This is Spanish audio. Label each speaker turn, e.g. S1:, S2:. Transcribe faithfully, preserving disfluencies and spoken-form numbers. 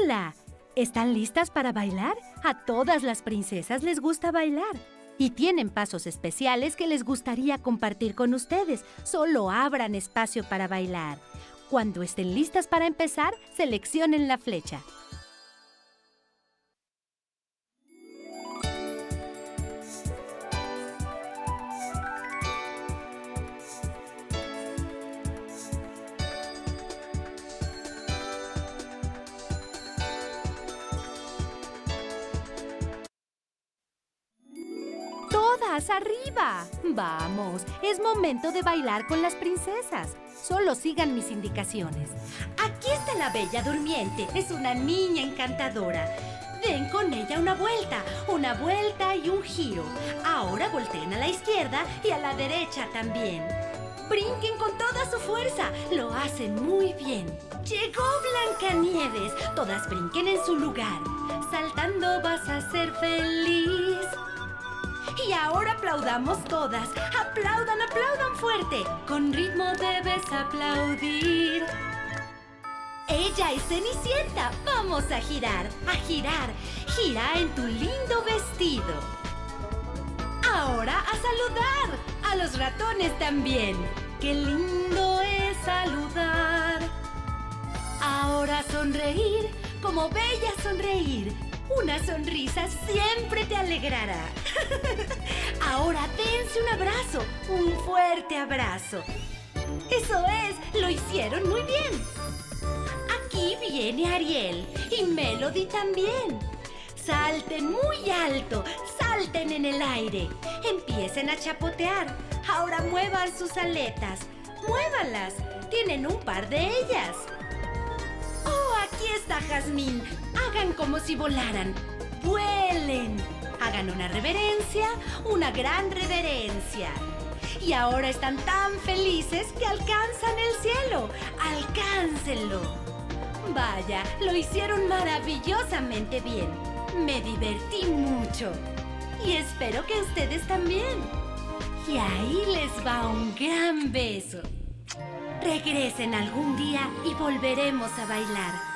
S1: Hola, ¿están listas para bailar? A todas las princesas les gusta bailar y tienen pasos especiales que les gustaría compartir con ustedes. Solo abran espacio para bailar. Cuando estén listas para empezar, seleccionen la flecha. ¡Todas arriba! ¡Vamos! Es momento de bailar con las princesas. Solo sigan mis indicaciones. Aquí está la Bella Durmiente. Es una niña encantadora. Den con ella una vuelta, una vuelta y un giro. Ahora volteen a la izquierda y a la derecha también. Brinquen con toda su fuerza. Lo hacen muy bien. Llegó Blancanieves. Todas brinquen en su lugar. Saltando vas a ser feliz. Y ahora aplaudamos todas. Aplaudan, aplaudan fuerte. Con ritmo debes aplaudir. Ella es Cenicienta. Vamos a girar, a girar. Gira en tu lindo vestido. Ahora a saludar. A los ratones también. Qué lindo es saludar. Ahora sonreír. Como Bella sonreír. Una sonrisa siempre te alegrará. Ahora dense un abrazo, un fuerte abrazo. Eso es, lo hicieron muy bien. Aquí viene Ariel y Melody también. Salten muy alto, salten en el aire. Empiecen a chapotear. Ahora muevan sus aletas. Muévanlas, tienen un par de ellas. ¡Oh, aquí está Jazmín! Hagan como si volaran. ¡Vuelen! Hagan una reverencia, una gran reverencia. Y ahora están tan felices que alcanzan el cielo. ¡Alcáncenlo! Vaya, lo hicieron maravillosamente bien. Me divertí mucho. Y espero que ustedes también. Y ahí les va un gran beso. Regresen algún día y volveremos a bailar.